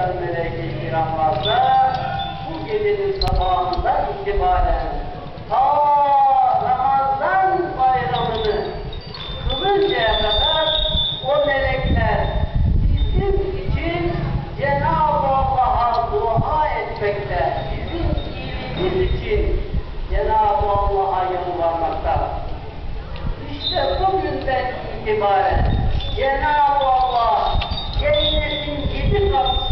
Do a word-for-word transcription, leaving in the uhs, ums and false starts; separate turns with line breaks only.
gelen melek-i kiramlarla bu gecenin sabahından itibaren ta Ramazan bayramını kılıncaya kadar o melekler bizim için Cenab-ı Allah'a dua etmekte, bizim iyiliğimiz için Cenab-ı Allah'a yalvarmakta. İşte bugünden itibaren Cenab-ı Allah cennetin yedi kapısı